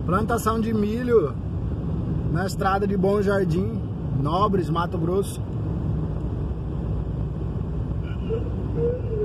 Plantação de milho na estrada de Bom Jardim, Nobres, Mato Grosso.